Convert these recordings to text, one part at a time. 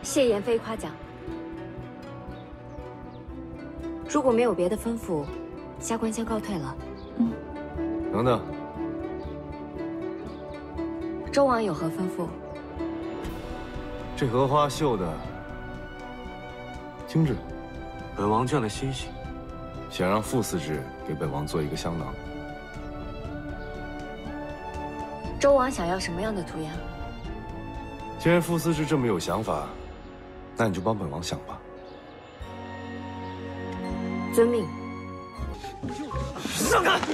谢妍妃夸奖。如果没有别的吩咐，下官先告退了。 等等， 周王有何吩咐？ 这荷花绣的精致， 本王倦了欣喜， 想让傅司职给本王做一个香囊。 周王想要什么样的图样？ 既然傅司职这么有想法，那你就帮本王想吧。 遵命。 让开！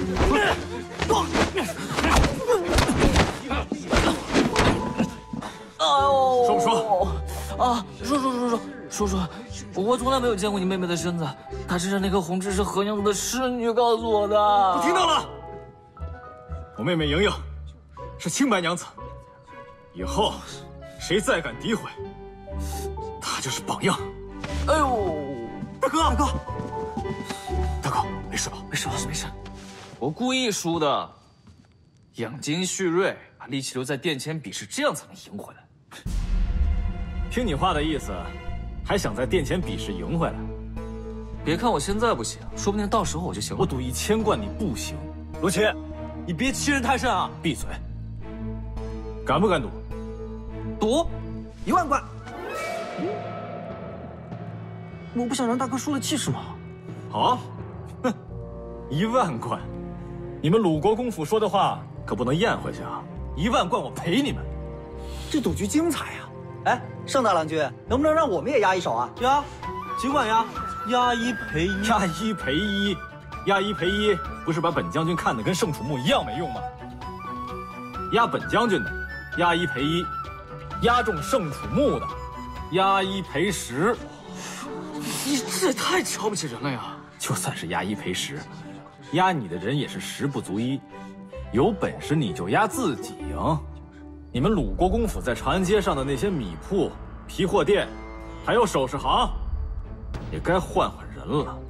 哎呦！ 说不说？ 啊，说，我从来没有见过你妹妹的身子，她身上那颗红痣是何娘子的侍女告诉我的。 我听到了，我妹妹莹莹是清白娘子，以后谁再敢诋毁，她就是榜样。 哎呦， 大哥，没事吧？ 没事，我故意输的，养精蓄锐，把力气留在殿前比试，这样才能赢回来。 听你话的意思，还想在殿前比试赢回来？ 别看我现在不行，说不定到时候我就行了。 我赌1000贯你不行。 罗琦，你别欺人太甚啊！ 闭嘴！敢不敢赌？ 赌 1万贯。我不想让大哥输了气势嘛。 好，哼，1万贯，你们鲁国公府说的话可不能咽回去啊！1万贯我赔你们。 这赌局精彩呀！哎，盛大郎君，能不能让我们也压一手啊？压，尽管压，压1赔1。 压1赔1，压1赔1，不是把本将军看得跟圣楚墓一样没用吗？压本将军的，压1赔1；压中圣楚墓的，压1赔10。 你这也太瞧不起人了呀！ 就算是压1赔10，压你的人也是10不足1。有本事你就压自己赢。你们鲁国公府在长安街上的那些米铺、皮货店，还有首饰行，也该换换人了。